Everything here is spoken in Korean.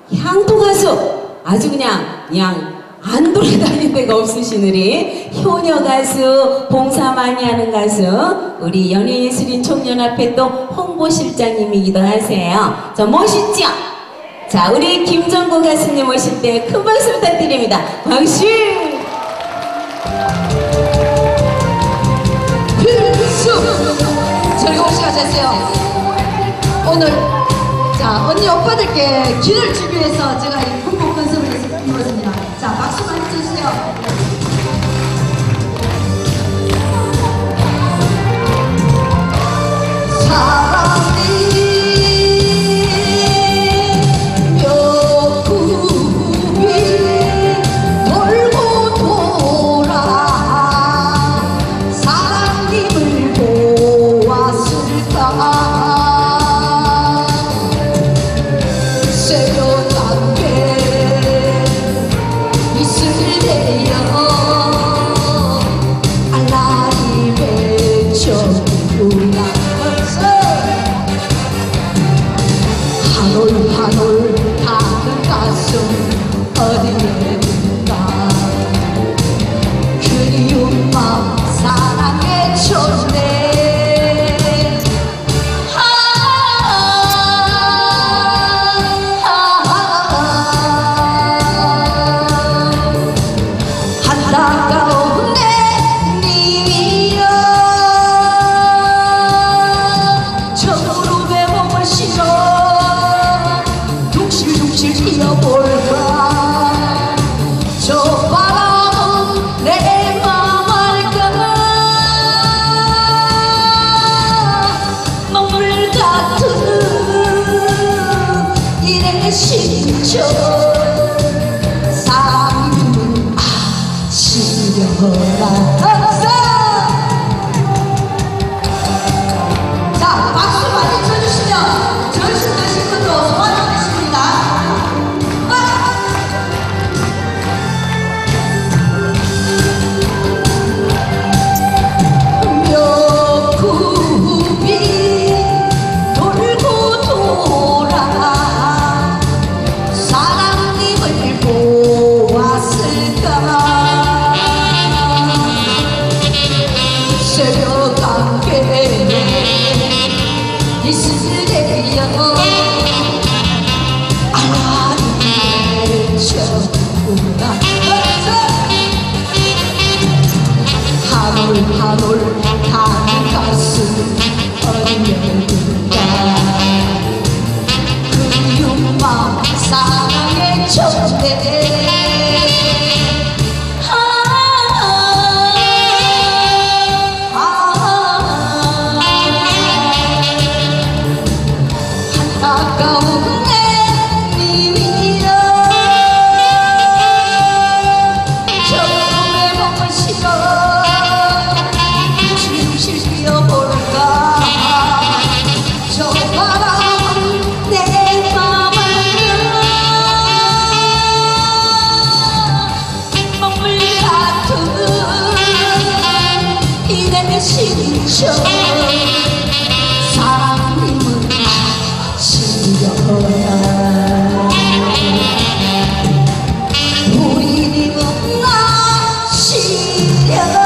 향토 가수 아주 그냥 안 돌아다니는 데가 없으시느니 효녀 가수, 봉사 많이 하는 가수, 우리 연예예술인 총연합회 또 홍보실장님이기도 하세요. 저 멋있죠? 자, 우리 김정구 가수님 오실 때 큰 박수 부탁드립니다. 박수! 필수! 즐거운 시간 되세요. 오늘 자 언니 오빠들께 길을 주기 위해서 제가 이 홍보 컨셉을 입었습니다. 자 박수 많이 쳐주세요. 한올 타는 가슴 어디에든가 그리운 마음 사랑에 쳤네. 안타까운 내 님이여 저 무릎에 몸을 실어 뛰어볼까. 저 바람은 내 맘 알까. 눈물 같은 이내 심정 사랑은 지려라. 자 박수 많이 쳐주시면 전신하신 분도 환영하십니다. 새벽 함께 이슬에여 아라리에 쳤구나. 한올 타는 가슴 어디에든가 그리운 마음 사랑에 쳤네. 아까운 내 님이여 저 무릎에 몸을 실어 둥실둥실 뛰어볼까. 저 바람은 내 맘을 먹물 같은 이내 심정 사랑님은 우리님은 나 시려